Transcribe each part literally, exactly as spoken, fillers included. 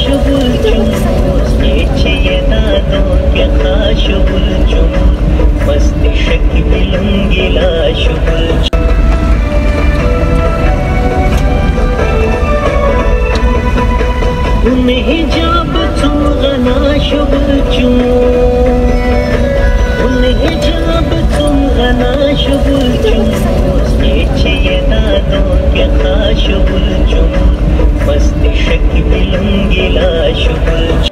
bulcum Geçiye dado ke khaş bulcum Masti şekbilum gilaş bulcum Unhe jab tum ganaş bulcum Unhe jab tum ganaş bulcum Geçiye dado ke khaş bulcum Masti şekbilum gilaş bulcum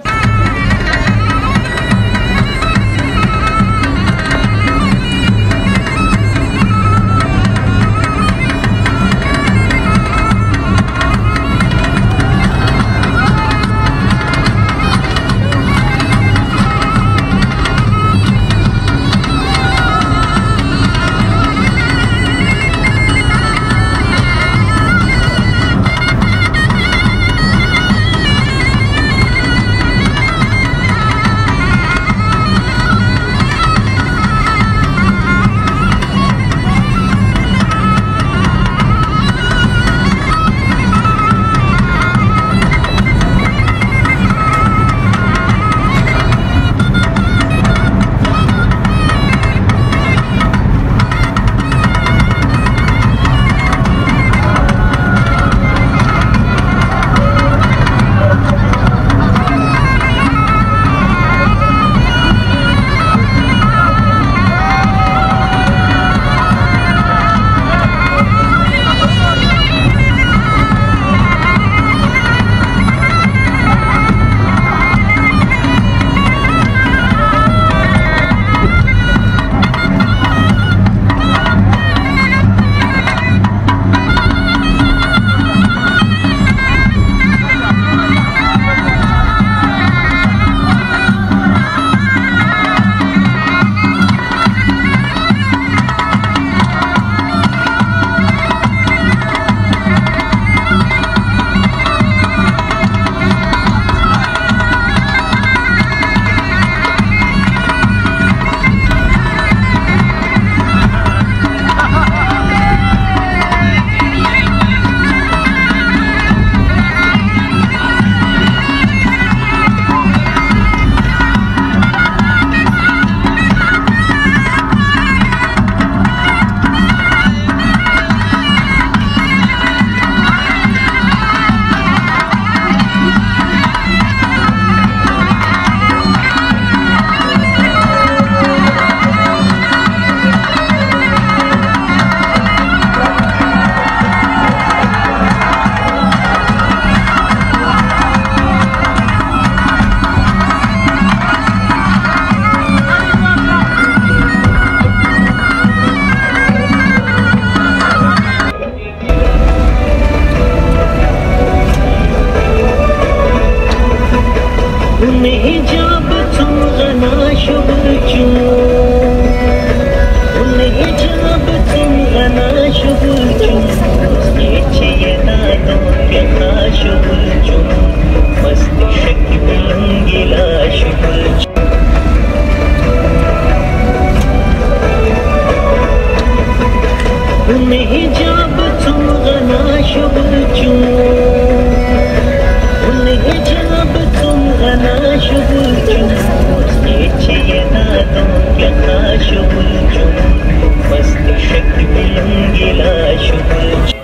Unhe jab tum ganaş bulcum Unhe jab tum ganaş bulcum Geçiye dado ke khaş bulcum Masti şekbilum gilaş bulcum Unhe jab tum ganaş bulcum Unhe jab tum ganaş bulcum Geçiye dado ke khaş bulcum Masti şekbilum gilaş bulcum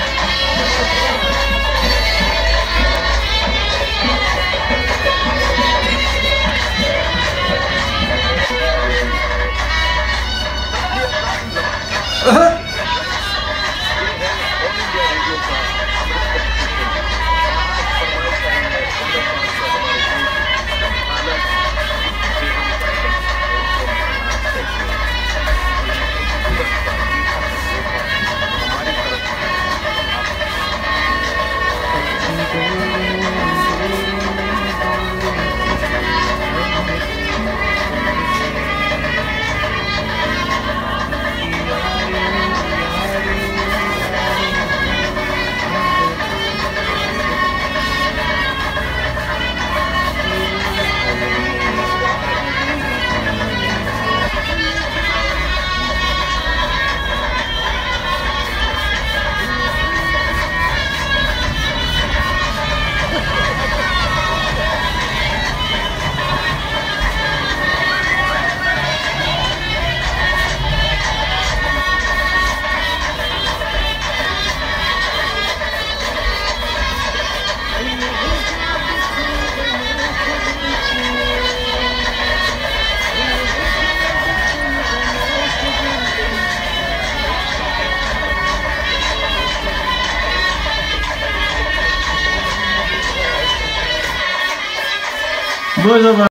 बोलो।